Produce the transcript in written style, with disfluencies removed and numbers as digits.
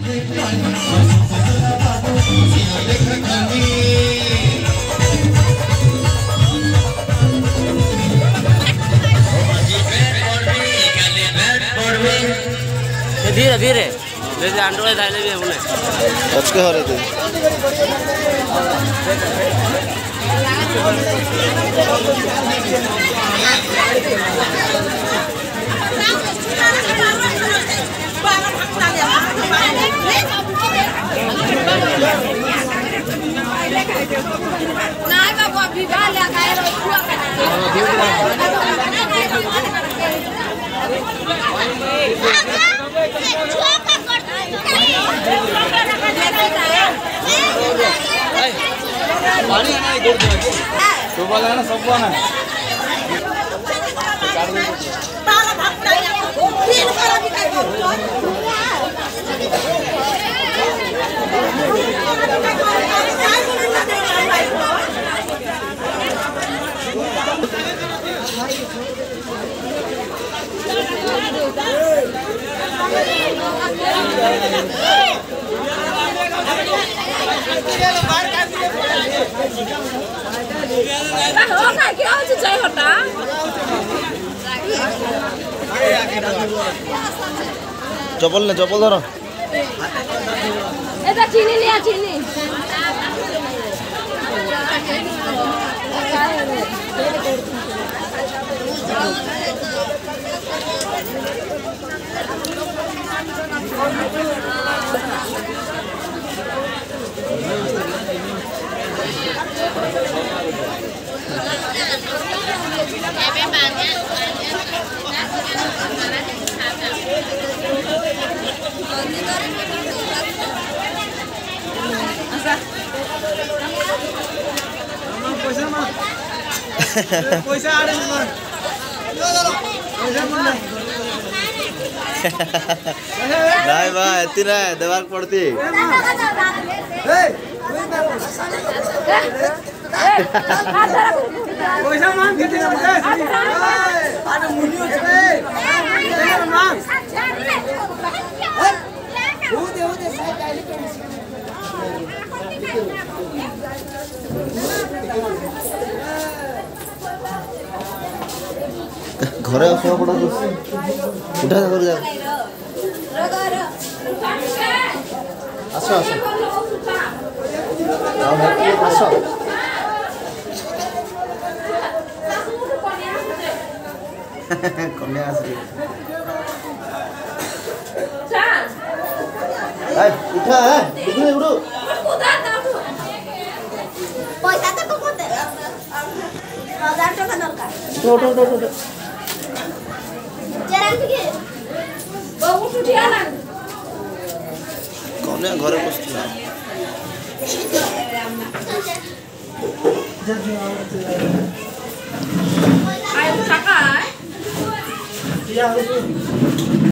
धीरे धीरे जैसे एंड्रॉइड आइले भी हमने अच्छे हो रहे थे पानी है ना इधर तो वाला है ना सब वाला है चप्पल ने चप्पल धरो এটা চিনি নিয়া চিনি पैसा आ रहे हैं नहीं बा इतना दीवार पड़ती पैसा मांग के अरे मुनियो चले मांग घरे आसवा पड़ा तो उठा कर जा आसो आसो आसो कन्या आस रही उठा है उठो उठो पैसा तो कोते 1000 টাকা দরকার उठो उठो उठो कौन घरे बसला টাকা